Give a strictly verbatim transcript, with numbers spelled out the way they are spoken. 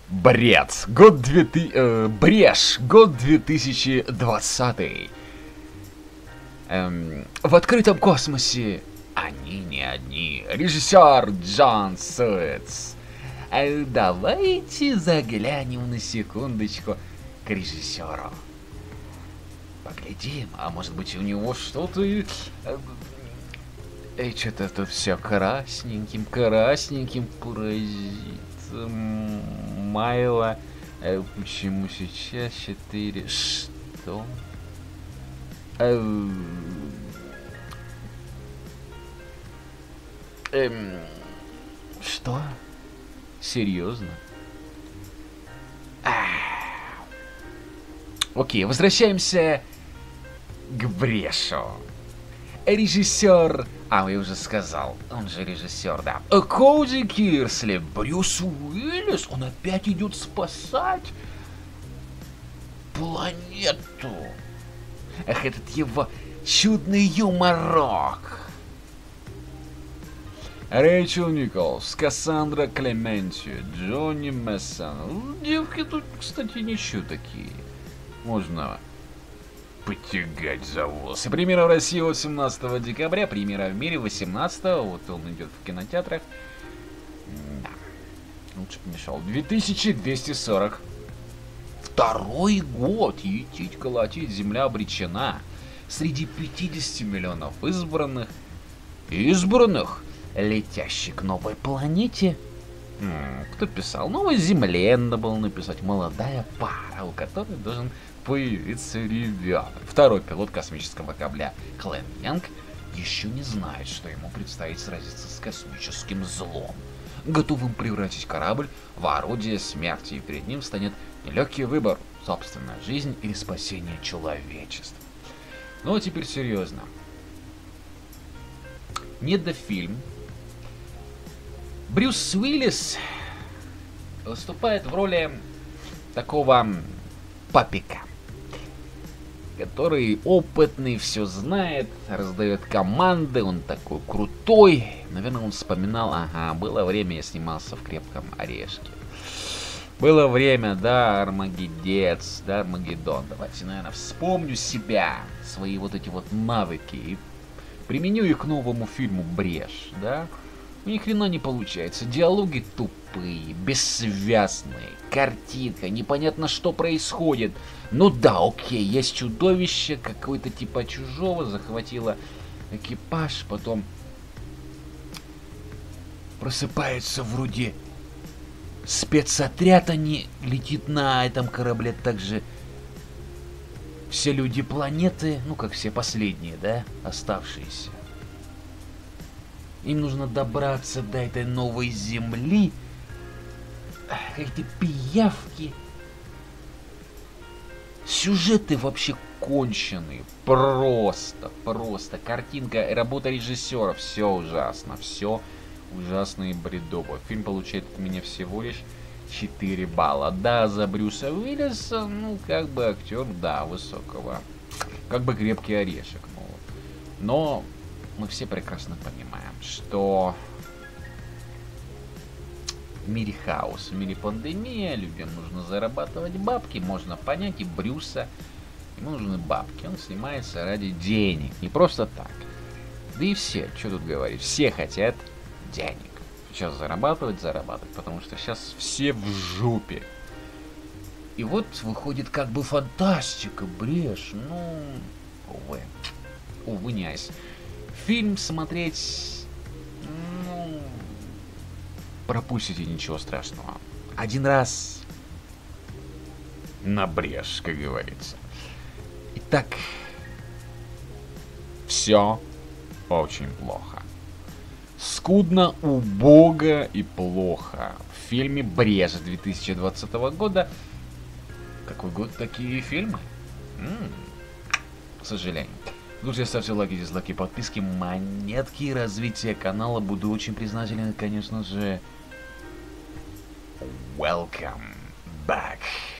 Бред. Год две тысячи... Э, брешь. Год две тысячи двадцатый. Эм, в открытом космосе они не одни. Режиссер Джон Суэц. Э, давайте заглянем на секундочку к режиссеру. Поглядим, а может быть у него что-то... Э, э, что-то тут все красненьким, красненьким паразит. Майло. Э, почему сейчас четыре? Что? Э, эм, что? Серьезно? А. Окей, возвращаемся к Брешу. Режиссер, а я уже сказал, он же режиссер, да. Коди Кирсли, Брюс Уиллис, он опять идет спасать планету. Эх, этот его чудный юморок. Рэйчел Николс, Кассандра Клементи, Джонни Мессон. Девки тут, кстати, ничего такие. Можно потягать за волосы. Премьера в России восемнадцатого декабря, премьера в мире восемнадцатого. Вот он идет в кинотеатрах. Да. Лучше бы мешал. две тысячи двести сорок второй год. Етить, колотить, земля обречена. Среди пятидесяти миллионов избранных. Избранных, летящих к новой планете. М-м, кто писал? Новой Земле надо было написать. Молодая пара, у которой должен появиться ребенок. Второй пилот космического корабля Клен Янг еще не знает, что ему предстоит сразиться с космическим злом, готовым превратить корабль в орудие смерти, и перед ним станет нелегкий выбор: собственная жизнь или спасение человечества. Ну а теперь серьезно. Недофильм. Брюс Уиллис выступает в роли такого папика, который опытный, все знает, раздает команды, он такой крутой. Наверное, он вспоминал, ага, было время, я снимался в «Крепком орешке». Было время, да, Армагеддец, да, Армагеддон. Давайте, наверное, вспомню себя, свои вот эти вот навыки и применю их к новому фильму «Брешь», да. Ни хрена не получается, диалоги тупые, бессвязные, картинка, непонятно что происходит. Ну да, окей, есть чудовище, какое-то типа чужого, захватило экипаж, потом просыпается вроде спецотряд, они летит на этом корабле также все люди планеты, ну как все последние, да, оставшиеся. Им нужно добраться до этой новой земли. Какие-то пиявки. Сюжеты вообще конченые. Просто, просто. Картинка, работа режиссера. Все ужасно. Все ужасно и бредово. Фильм получает от меня всего лишь четыре балла. Да, за Брюса Уиллиса, ну, как бы актер, да, высокого. Как бы крепкий орешек. Ну. Но мы все прекрасно понимаем, что в мире хаос, в мире пандемия, людям нужно зарабатывать бабки, можно понять и Брюса, ему нужны бабки, он снимается ради денег, не просто так. Да и все, что тут говорить, все хотят денег. Сейчас зарабатывать, зарабатывать, потому что сейчас все в жопе. И вот выходит как бы фантастика, брешь, ну, увы, увы, не айс. Фильм смотреть, ну, пропустите, ничего страшного. Один раз на брешь, как говорится. Итак, все очень плохо. Скудно, убого и плохо. В фильме «Брешь» две тысячи двадцатого года. Какой год такие фильмы? М-м, к сожалению. Друзья, ставьте лайки, дизлайки, подписки, монетки, развитие канала. Буду очень признателен, конечно же. Welcome back.